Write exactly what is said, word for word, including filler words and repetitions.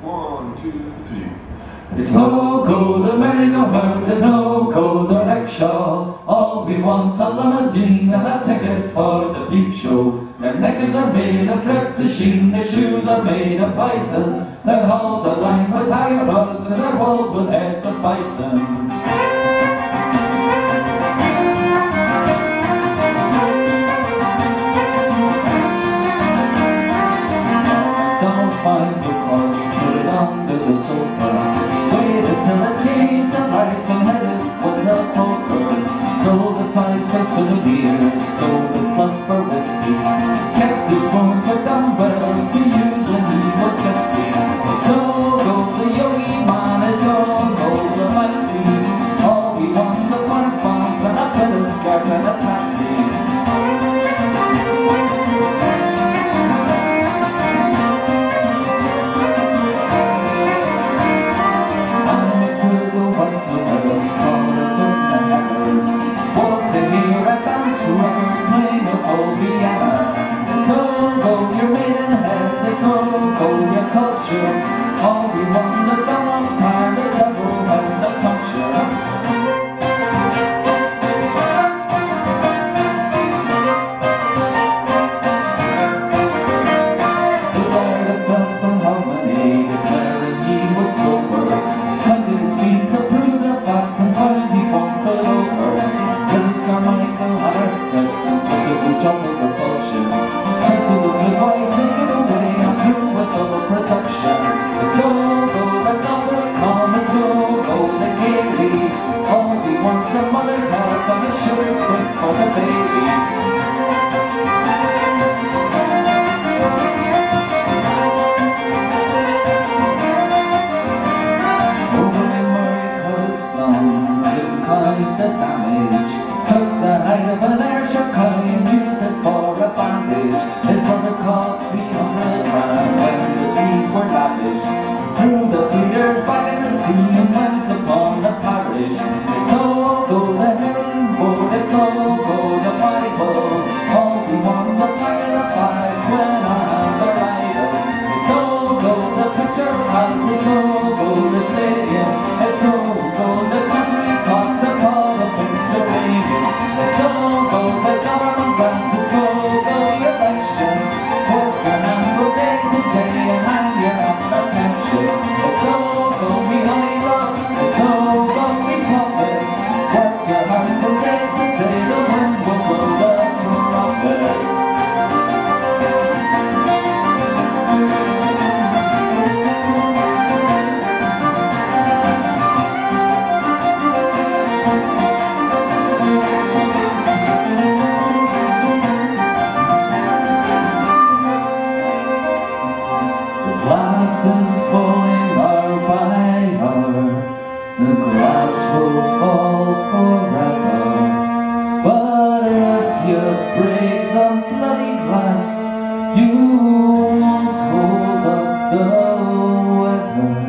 One, two, three. It's no go the merry-go-round, there's no go the rickshaw. All we want's a limousine and a ticket for the peep show. Their knickers are made of crepe sheen, their shoes are made of python. Their halls are lined with tiger rods and their walls with heads of bison. Find your clothes, put it under the sofa. Waited till it came to life and headed for the poker. Sold the ties for souvenirs, sold his blood for whiskey. Kept his phones for dumbbells to use when he was fifty. It's no go the yogi man, it's no go the light speed. All he wants are fun bombs and a tennis skirt and a taxi. All we want's a dumb time, the devil and the puncture. The Battlefeld Band declaring he was sober, planted his feet to prove the fact and found he bungled over. Missus Carmichael had her fit, but the good job of repulsion. Sent to the midwife, take it away and prove with double production. It's no go the gossip come, it's no go the gaiety. All we want's a mother's heart and a sugar stick for the baby. Over in Murray Coastline, didn't hide the damage. Took the height of an Ayrshire cow and used it for a bandage. His brother caught three hundred grand when the seas were lavish. Threw the bleeders back in the sea and went upon the parish. It's no go the herring boat, it's no go the Bible. All we want's a packet of fives when I have the rider. It's no go the picture house, it's no go the stadium. It's no go the country club, the pub of Pennsylvania. It's no go the government grants, it's no go the elections. Working and go day to day and hang your up the pension. It's no go we honey love, it's no go we profit. Work your hard from day to day, the winds will blow the profit. Glass is falling hour by hour, the glass will fall forever. But if you break the bloody glass, you won't hold up the weather.